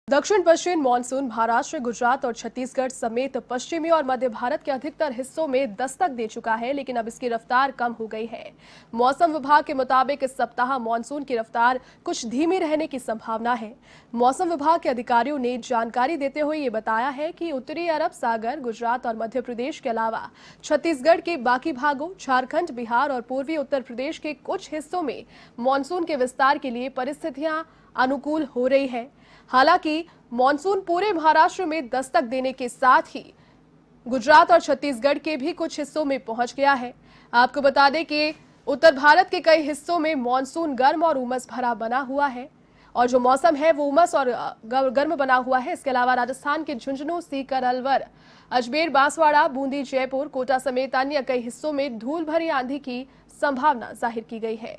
दक्षिण पश्चिम मानसून महाराष्ट्र, गुजरात और छत्तीसगढ़ समेत पश्चिमी और मध्य भारत के अधिकतर हिस्सों में दस्तक दे चुका है, लेकिन अब इसकी रफ्तार कम हो गई है। मौसम विभाग के मुताबिक इस सप्ताह मानसून की रफ्तार कुछ धीमी रहने की संभावना है। मौसम विभाग के अधिकारियों ने जानकारी देते हुए ये बताया है कि उत्तरी अरब सागर, गुजरात और मध्य प्रदेश के अलावा छत्तीसगढ़ के बाकी भागों, झारखंड, बिहार और पूर्वी उत्तर प्रदेश के कुछ हिस्सों में मानसून के विस्तार के लिए परिस्थितियां अनुकूल हो रही है। हालांकि मानसून पूरे महाराष्ट्र में दस्तक देने के साथ ही गुजरात और छत्तीसगढ़ के भी कुछ हिस्सों में पहुंच गया है। आपको बता दें कि उत्तर भारत के कई हिस्सों में मानसून गर्म और उमस भरा बना हुआ है और जो मौसम है वो उमस और गर्म बना हुआ है। इसके अलावा राजस्थान के झुंझुनू, सीकर, अलवर, अजमेर, बांसवाड़ा, बूंदी, जयपुर, कोटा समेत अन्य कई हिस्सों में धूल भरी आंधी की संभावना जाहिर की गई है।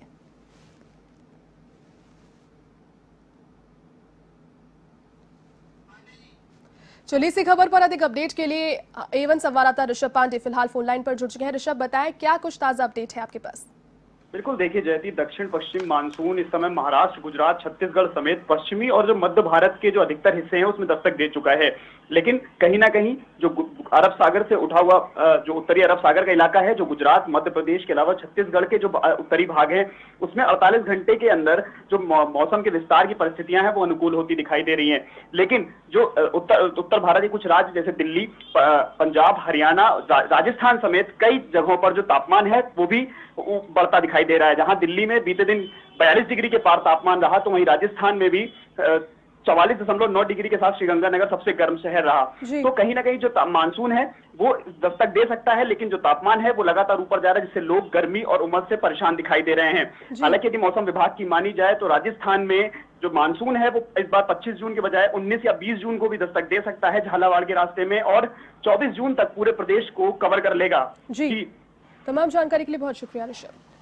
चलिए इसी खबर पर अधिक अपडेट के लिए A1 संवाददाता ऋषभ पांडे फिलहाल फोन लाइन पर जुड़ चुके हैं। ऋषभ, बताएं क्या कुछ ताजा अपडेट है आपके पास? बिल्कुल, देखिए जयती, दक्षिण पश्चिम मानसून इस समय महाराष्ट्र, गुजरात, छत्तीसगढ़ समेत पश्चिमी और जो मध्य भारत के जो अधिकतर हिस्से हैं उसमें दस्तक दे चुका है। लेकिन कहीं ना कहीं जो अरब सागर से उठा हुआ जो उत्तरी अरब सागर का इलाका है, जो गुजरात, मध्य प्रदेश के अलावा छत्तीसगढ़ के जो उत्तरी भाग है, उसमें 48 घंटे के अंदर जो मौसम के विस्तार की परिस्थितियां हैं वो अनुकूल होती दिखाई दे रही हैं। लेकिन जो उत्तर भारत के कुछ राज्य जैसे दिल्ली, पंजाब, हरियाणा, राजस्थान समेत कई जगहों पर जो तापमान है वो भी बढ़ता दिखाई दे रहा है। जहां दिल्ली में बीते दिन 42 डिग्री के पार तापमान रहा, तो वहीं राजस्थान में भी 44.9 डिग्री के साथ श्रीगंगानगर सबसे गर्म शहर रहा। तो कहीं ना कहीं जो मानसून है वो दस्तक दे सकता है, लेकिन जो तापमान है वो लगातार ऊपर जा रहा है, जिससे लोग गर्मी और उमस से परेशान दिखाई दे रहे हैं। हालांकि यदि मौसम विभाग की मानी जाए तो राजस्थान में जो मानसून है वो इस बार 25 जून के बजाय 19 या 20 जून को भी दस्तक दे सकता है झालावाड़ के रास्ते में, और 24 जून तक पूरे प्रदेश को कवर कर लेगा। जी, तमाम जानकारी के लिए बहुत शुक्रिया ऋषभ।